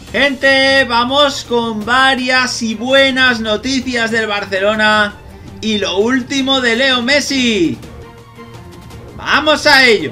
Gente, vamos con varias y buenas noticias del Barcelona y lo último de Leo Messi. ¡Vamos a ello!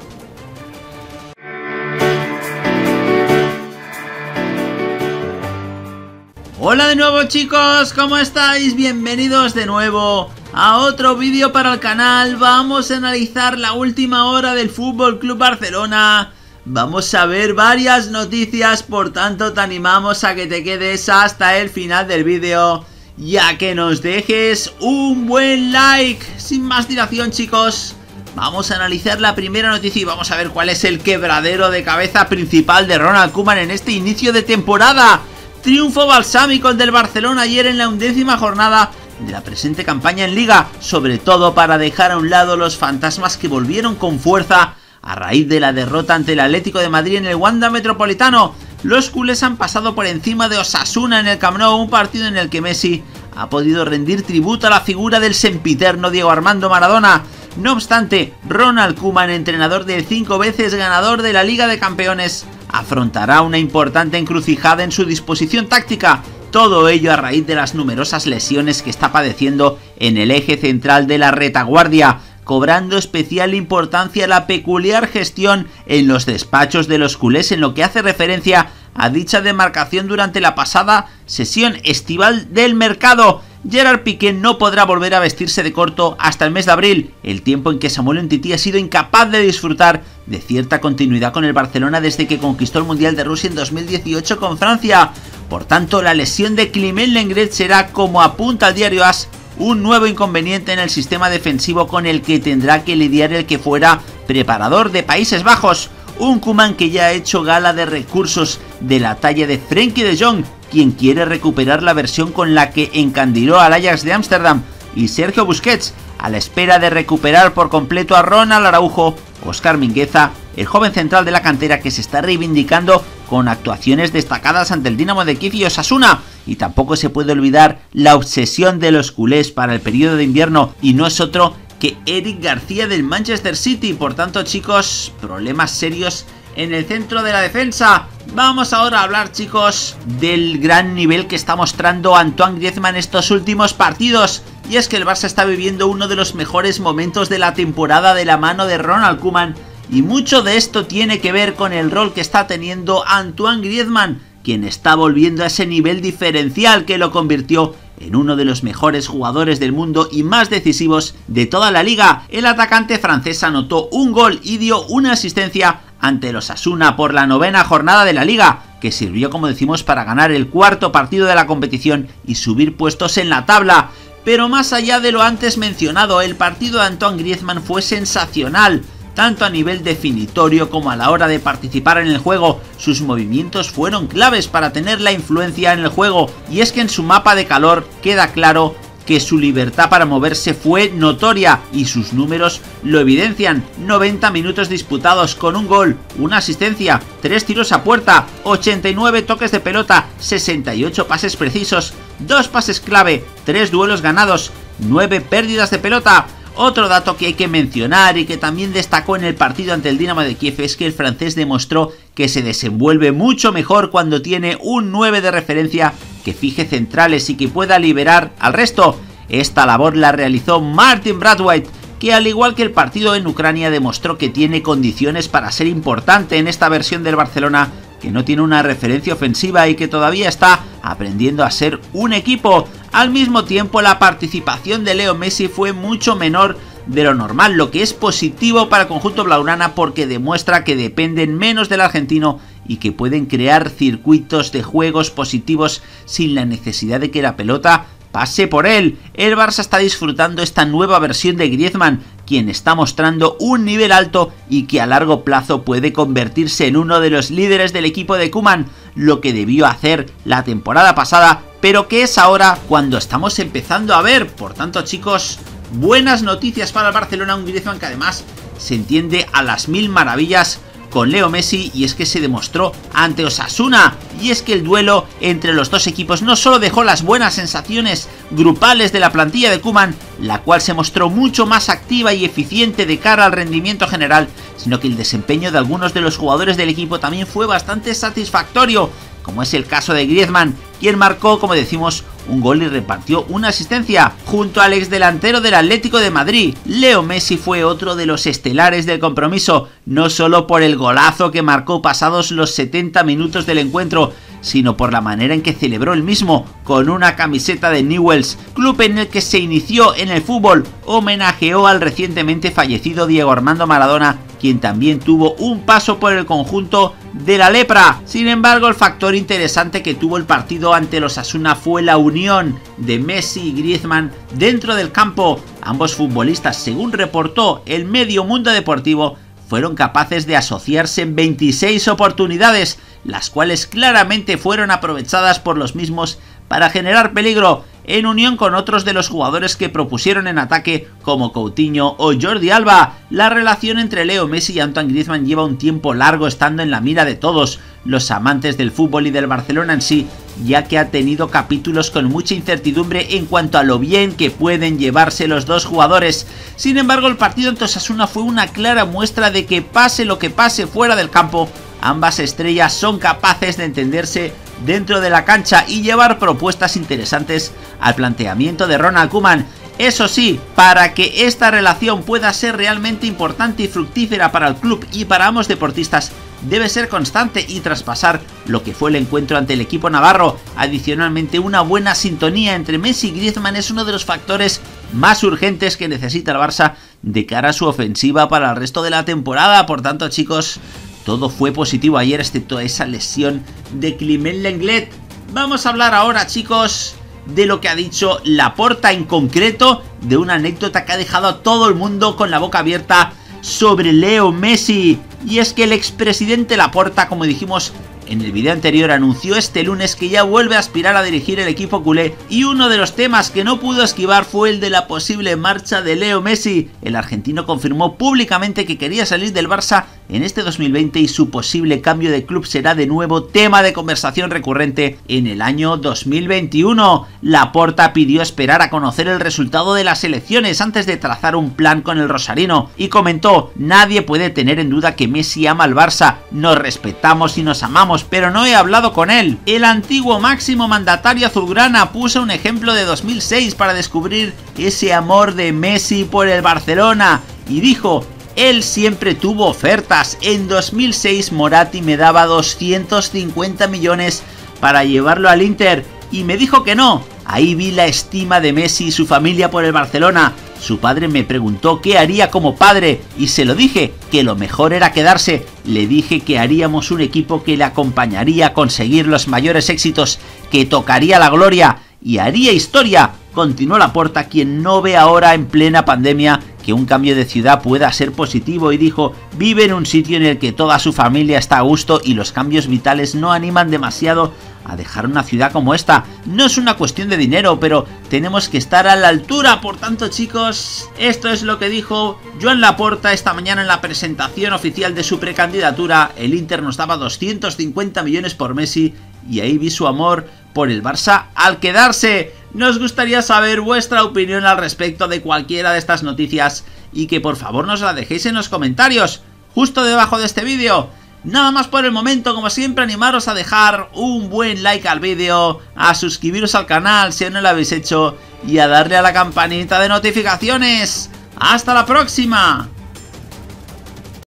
Hola de nuevo chicos, ¿cómo estáis? Bienvenidos de nuevo a otro vídeo para el canal. Vamos a analizar la última hora del Fútbol Club Barcelona. Vamos a ver varias noticias, por tanto te animamos a que te quedes hasta el final del vídeo y a que nos dejes un buen like. Sin más dilación chicos, vamos a analizar la primera noticia y vamos a ver cuál es el quebradero de cabeza principal de Ronald Koeman en este inicio de temporada. Triunfo balsámico del Barcelona ayer en la 11ª jornada de la presente campaña en Liga, sobre todo para dejar a un lado los fantasmas que volvieron con fuerza a raíz de la derrota ante el Atlético de Madrid en el Wanda Metropolitano. Los culés han pasado por encima de Osasuna en el Camp Nou, un partido en el que Messi ha podido rendir tributo a la figura del sempiterno Diego Armando Maradona. No obstante, Ronald Koeman, entrenador del 5 veces ganador de la Liga de Campeones, afrontará una importante encrucijada en su disposición táctica. Todo ello a raíz de las numerosas lesiones que está padeciendo en el eje central de la retaguardia, cobrando especial importancia la peculiar gestión en los despachos de los culés en lo que hace referencia a dicha demarcación durante la pasada sesión estival del mercado. Gerard Piqué no podrá volver a vestirse de corto hasta el mes de abril, el tiempo en que Samuel Umtiti ha sido incapaz de disfrutar de cierta continuidad con el Barcelona desde que conquistó el Mundial de Rusia en 2018 con Francia. Por tanto, la lesión de Clement Lenglet será, como apunta el diario AS, un nuevo inconveniente en el sistema defensivo con el que tendrá que lidiar el que fuera preparador de Países Bajos. Un Koeman que ya ha hecho gala de recursos de la talla de Frenkie de Jong, quien quiere recuperar la versión con la que encandiló al Ajax de Ámsterdam, y Sergio Busquets, a la espera de recuperar por completo a Ronald Araujo, Óscar Mingueza, el joven central de la cantera que se está reivindicando con actuaciones destacadas ante el Dinamo de Kiev y Osasuna. Y tampoco se puede olvidar la obsesión de los culés para el periodo de invierno, y no es otro que Eric García del Manchester City. Por tanto chicos, problemas serios en el centro de la defensa. Vamos ahora a hablar chicos del gran nivel que está mostrando Antoine Griezmann estos últimos partidos. Y es que el Barça está viviendo uno de los mejores momentos de la temporada de la mano de Ronald Koeman, y mucho de esto tiene que ver con el rol que está teniendo Antoine Griezmann, quien está volviendo a ese nivel diferencial que lo convirtió en uno de los mejores jugadores del mundo y más decisivos de toda la liga. El atacante francés anotó un gol y dio una asistencia ante el Osasuna por la 9ª jornada de la liga, que sirvió, como decimos, para ganar el 4º partido de la competición y subir puestos en la tabla. Pero más allá de lo antes mencionado, el partido de Antoine Griezmann fue sensacional, tanto a nivel definitorio como a la hora de participar en el juego. Sus movimientos fueron claves para tener la influencia en el juego, y es que en su mapa de calor queda claro que su libertad para moverse fue notoria y sus números lo evidencian. 90 minutos disputados con un gol, una asistencia, 3 tiros a puerta, 89 toques de pelota, 68 pases precisos, 2 pases clave, 3 duelos ganados, 9 pérdidas de pelota. Otro dato que hay que mencionar y que también destacó en el partido ante el Dinamo de Kiev es que el francés demostró que se desenvuelve mucho mejor cuando tiene un 9 de referencia que fije centrales y que pueda liberar al resto. Esta labor la realizó Martin Braithwaite, que al igual que el partido en Ucrania demostró que tiene condiciones para ser importante en esta versión del Barcelona, que no tiene una referencia ofensiva y que todavía está aprendiendo a ser un equipo. Al mismo tiempo, la participación de Leo Messi fue mucho menor de lo normal, lo que es positivo para el conjunto blaugrana porque demuestra que dependen menos del argentino y que pueden crear circuitos de juegos positivos sin la necesidad de que la pelota pase por él. El Barça está disfrutando esta nueva versión de Griezmann, quien está mostrando un nivel alto y que a largo plazo puede convertirse en uno de los líderes del equipo de Koeman, lo que debió hacer la temporada pasada, pero que es ahora cuando estamos empezando a ver. Por tanto chicos, buenas noticias para el Barcelona, un Griezmann que además se entiende a las mil maravillas con Leo Messi, y es que se demostró ante Osasuna, y es que el duelo entre los dos equipos no solo dejó las buenas sensaciones grupales de la plantilla de Koeman, la cual se mostró mucho más activa y eficiente de cara al rendimiento general, sino que el desempeño de algunos de los jugadores del equipo también fue bastante satisfactorio, como como es el caso de Griezmann, quien marcó, como decimos, un gol y repartió una asistencia. Junto al exdelantero del Atlético de Madrid, Leo Messi fue otro de los estelares del compromiso, no solo por el golazo que marcó pasados los 70 minutos del encuentro, sino por la manera en que celebró el mismo, con una camiseta de Newell's, club en el que se inició en el fútbol. Homenajeó al recientemente fallecido Diego Armando Maradona, quien también tuvo un paso por el conjunto de la lepra. Sin embargo, el factor interesante que tuvo el partido ante los Osasuna fue la unión de Messi y Griezmann dentro del campo. Ambos futbolistas, según reportó el medio Mundo Deportivo, fueron capaces de asociarse en 26 oportunidades, las cuales claramente fueron aprovechadas por los mismos para generar peligro, en unión con otros de los jugadores que propusieron en ataque como Coutinho o Jordi Alba. La relación entre Leo Messi y Antoine Griezmann lleva un tiempo largo estando en la mira de todos los amantes del fútbol y del Barcelona en sí, ya que ha tenido capítulos con mucha incertidumbre en cuanto a lo bien que pueden llevarse los dos jugadores. Sin embargo, el partido ante Osasuna fue una clara muestra de que pase lo que pase fuera del campo, ambas estrellas son capaces de entenderse dentro de la cancha y llevar propuestas interesantes al planteamiento de Ronald Koeman. Eso sí, para que esta relación pueda ser realmente importante y fructífera para el club y para ambos deportistas, debe ser constante y traspasar lo que fue el encuentro ante el equipo navarro. Adicionalmente, una buena sintonía entre Messi y Griezmann es uno de los factores más urgentes que necesita el Barça de cara a su ofensiva para el resto de la temporada. Por tanto, chicos, todo fue positivo ayer, excepto esa lesión de Clement Lenglet. Vamos a hablar ahora, chicos, de lo que ha dicho Laporta, en concreto de una anécdota que ha dejado a todo el mundo con la boca abierta sobre Leo Messi. Y es que el expresidente Laporta, como dijimos en el video anterior, anunció este lunes que ya vuelve a aspirar a dirigir el equipo culé, y uno de los temas que no pudo esquivar fue el de la posible marcha de Leo Messi. El argentino confirmó públicamente que quería salir del Barça en este 2020 y su posible cambio de club será de nuevo tema de conversación recurrente en el año 2021. Laporta pidió esperar a conocer el resultado de las elecciones antes de trazar un plan con el rosarino y comentó: nadie puede tener en duda que Messi ama al Barça, nos respetamos y nos amamos, pero no he hablado con él. El antiguo máximo mandatario azulgrana puso un ejemplo de 2006 para descubrir ese amor de Messi por el Barcelona y dijo: él siempre tuvo ofertas. En 2006 Moratti me daba 250 millones para llevarlo al Inter y me dijo que no. Ahí vi la estima de Messi y su familia por el Barcelona. Su padre me preguntó qué haría como padre y se lo dije, que lo mejor era quedarse. Le dije que haríamos un equipo que le acompañaría a conseguir los mayores éxitos, que tocaría la gloria y haría historia. Continuó Laporta, quien no ve ahora en plena pandemia que un cambio de ciudad pueda ser positivo, y dijo: vive en un sitio en el que toda su familia está a gusto y los cambios vitales no animan demasiado a dejar una ciudad como esta. No es una cuestión de dinero, pero tenemos que estar a la altura. Por tanto, chicos, esto es lo que dijo Joan Laporta esta mañana en la presentación oficial de su precandidatura. El Inter nos daba 250 millones por Messi y ahí vi su amor por el Barça al quedarse. Nos gustaría saber vuestra opinión al respecto de cualquiera de estas noticias y que por favor nos la dejéis en los comentarios justo debajo de este vídeo. Nada más por el momento, como siempre, animaros a dejar un buen like al vídeo, a suscribiros al canal si aún no lo habéis hecho y a darle a la campanita de notificaciones. ¡Hasta la próxima!